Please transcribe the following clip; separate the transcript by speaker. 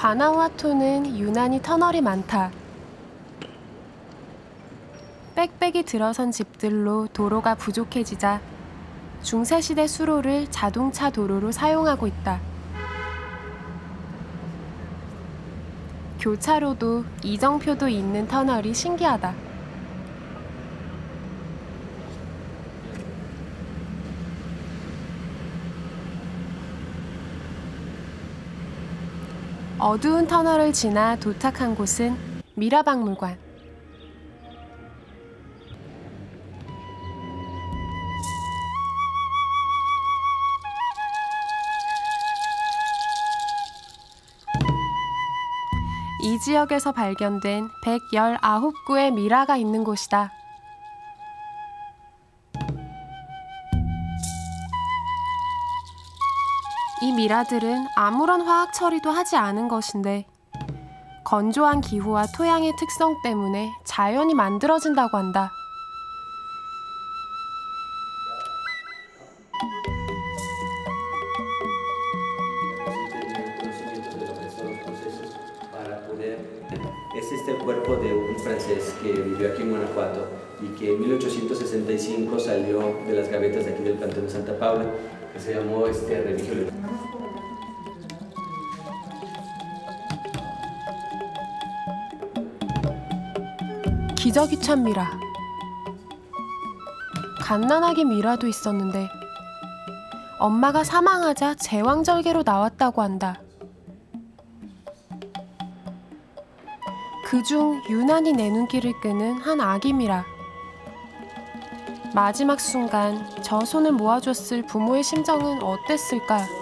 Speaker 1: 과나우아토는 유난히 터널이 많다. 빽빽이 들어선 집들로 도로가 부족해지자 중세시대 수로를 자동차 도로로 사용하고 있다. 교차로도 이정표도 있는 터널이 신기하다. 어두운 터널을 지나 도착한 곳은 미라박물관. 이 지역에서 발견된 119구의 미라가 있는 곳이다. 이 미라들은 아무런 화학 처리도 하지 않은 것인데 건조한 기후와 토양의 특성 때문에 자연히 만들어진다고 한다.
Speaker 2: Este es el cuerpo de un francés que vivió aquí en Guanajuato y que en 1865 salió de las gavetas de aquí del Panteón de Santa Paula, que se llamó Remigio.
Speaker 1: 기저귀 찬 미라. 갓난아기 미라도 있었는데 엄마가 사망하자 제왕절개로 나왔다고 한다. 그중 유난히 내 눈길을 끄는 한 아기 미라. 마지막 순간 저 손을 모아줬을 부모의 심정은 어땠을까?